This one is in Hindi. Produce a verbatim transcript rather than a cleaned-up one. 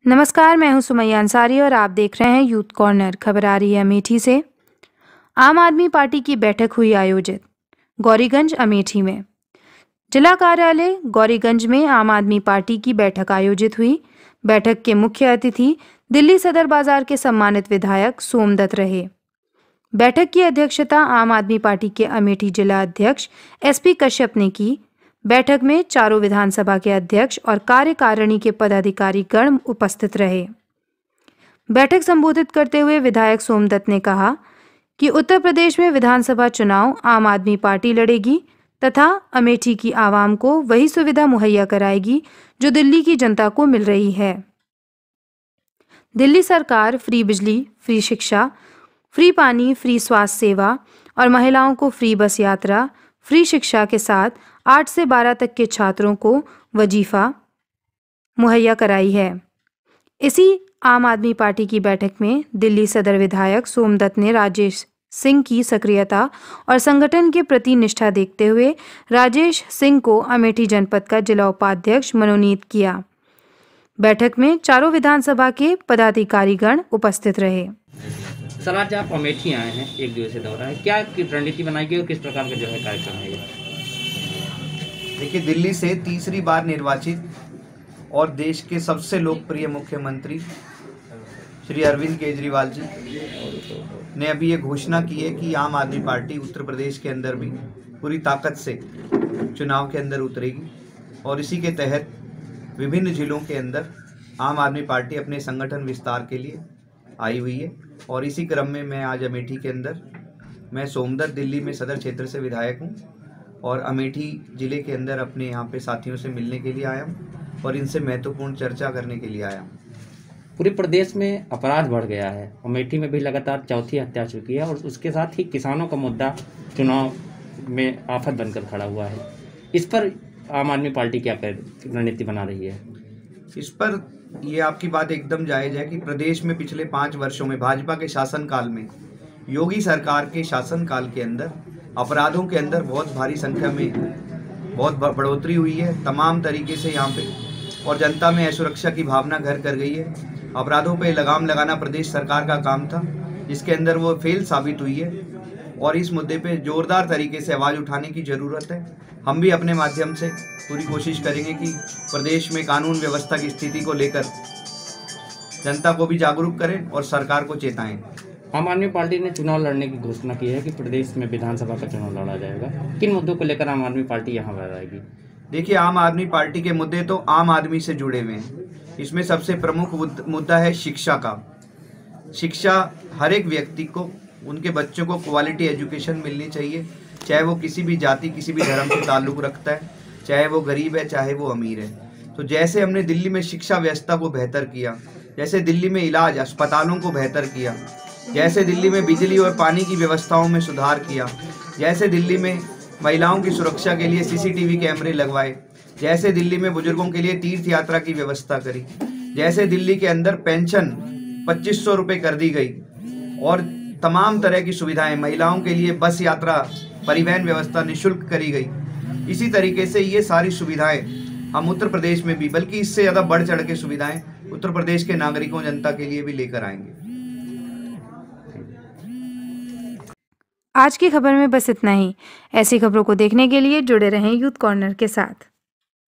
नमस्कार, मैं हूं सुमैया अंसारी और आप देख रहे हैं यूथ कॉर्नर। खबर आ रही है अमेठी से। आम आदमी पार्टी की बैठक हुई आयोजित गौरीगंज अमेठी में। जिला कार्यालय गौरीगंज में आम आदमी पार्टी की बैठक आयोजित हुई। बैठक के मुख्य अतिथि दिल्ली सदर बाजार के सम्मानित विधायक सोमदत्त रहे। बैठक की अध्यक्षता आम आदमी पार्टी के अमेठी जिला अध्यक्ष एसपी कश्यप ने की। बैठक में चारों विधानसभा के अध्यक्ष और कार्यकारिणी के पदाधिकारी गण उपस्थित रहे। बैठक संबोधित करते हुए विधायक सोमदत्त ने कहा कि उत्तर प्रदेश में विधानसभा चुनाव आम आदमी पार्टी लड़ेगी तथा अमेठी की आवाम को वही सुविधा मुहैया कराएगी जो दिल्ली की जनता को मिल रही है। दिल्ली सरकार फ्री बिजली, फ्री शिक्षा, फ्री पानी, फ्री स्वास्थ्य सेवा और महिलाओं को फ्री बस यात्रा, फ्री शिक्षा के साथ आठ से बारह तक के छात्रों को वजीफा मुहैया कराई है। इसी आम आदमी पार्टी की बैठक में दिल्ली सदर विधायक सोमदत्त ने राजेश सिंह की सक्रियता और संगठन के प्रति निष्ठा देखते हुए राजेश सिंह को अमेठी जनपद का जिला उपाध्यक्ष मनोनीत किया। बैठक में चारों विधानसभा के पदाधिकारीगण उपस्थित रहे। सर, आज आप अमेठी आए हैं, एक दिवसीय दौरा है, क्या रणनीति बनाई गई और किस प्रकार का जो है कार्यक्रम है ये? देखिए, दिल्ली से तीसरी बार निर्वाचित और देश के सबसे लोकप्रिय मुख्यमंत्री श्री अरविंद केजरीवाल जी ने अभी ये घोषणा की है कि आम आदमी पार्टी उत्तर प्रदेश के अंदर भी पूरी ताकत से चुनाव के अंदर उतरेगी और इसी के तहत विभिन्न जिलों के अंदर आम आदमी पार्टी अपने संगठन विस्तार के लिए आई हुई है। और इसी क्रम में मैं आज अमेठी के अंदर, मैं सोमदत्त दिल्ली में सदर क्षेत्र से विधायक हूँ और अमेठी ज़िले के अंदर अपने यहाँ पे साथियों से मिलने के लिए आया हूँ और इनसे महत्वपूर्ण चर्चा करने के लिए आया हूँ। पूरे प्रदेश में अपराध बढ़ गया है, अमेठी में भी लगातार चौथी हत्या चुकी है और उसके साथ ही किसानों का मुद्दा चुनाव में आफत बनकर खड़ा हुआ है। इस पर आम आदमी पार्टी क्या रणनीति बना रही है? इस पर ये आपकी बात एकदम जायज़ है कि प्रदेश में पिछले पाँच वर्षों में भाजपा के शासनकाल में, योगी सरकार के शासनकाल के अंदर अपराधों के अंदर बहुत भारी संख्या में बहुत बढ़ोतरी हुई है तमाम तरीके से यहाँ पे, और जनता में असुरक्षा की भावना घर कर गई है। अपराधों पे लगाम लगाना प्रदेश सरकार का काम था, जिसके अंदर वो फेल साबित हुई है और इस मुद्दे पे जोरदार तरीके से आवाज़ उठाने की ज़रूरत है। हम भी अपने माध्यम से पूरी कोशिश करेंगे कि प्रदेश में कानून व्यवस्था की स्थिति को लेकर जनता को भी जागरूक करें और सरकार को चेताएं। आम आदमी पार्टी ने चुनाव लड़ने की घोषणा की है कि प्रदेश में विधानसभा का चुनाव लड़ा जाएगा। किन मुद्दों को लेकर आम आदमी पार्टी यहाँ पर आएगी? देखिए, आम आदमी पार्टी के मुद्दे तो आम आदमी से जुड़े हुए हैं। इसमें सबसे प्रमुख मुद्दा है शिक्षा का। शिक्षा हर एक व्यक्ति को, उनके बच्चों को क्वालिटी एजुकेशन मिलनी चाहिए, चाहे वो किसी भी जाति, किसी भी धर्म से ताल्लुक़ रखता है, चाहे वो गरीब है, चाहे वो अमीर है। तो जैसे हमने दिल्ली में शिक्षा व्यवस्था को बेहतर किया, जैसे दिल्ली में इलाज अस्पतालों को बेहतर किया, जैसे दिल्ली में बिजली और पानी की व्यवस्थाओं में सुधार किया, जैसे दिल्ली में महिलाओं की सुरक्षा के लिए सीसीटीवी कैमरे लगवाए, जैसे दिल्ली में बुजुर्गों के लिए तीर्थ यात्रा की व्यवस्था करी, जैसे दिल्ली के अंदर पेंशन पच्चीस सौ रुपये कर दी गई और तमाम तरह की सुविधाएं, महिलाओं के लिए बस यात्रा, परिवहन व्यवस्था निःशुल्क करी गई। इसी तरीके से ये सारी सुविधाएं हम उत्तर प्रदेश में भी, बल्कि इससे ज़्यादा बढ़ चढ़ के सुविधाएं उत्तर प्रदेश के नागरिकों, जनता के लिए भी लेकर आएंगे। आज की खबर में बस इतना ही। ऐसी खबरों को देखने के लिए जुड़े रहें यूथ कॉर्नर के साथ।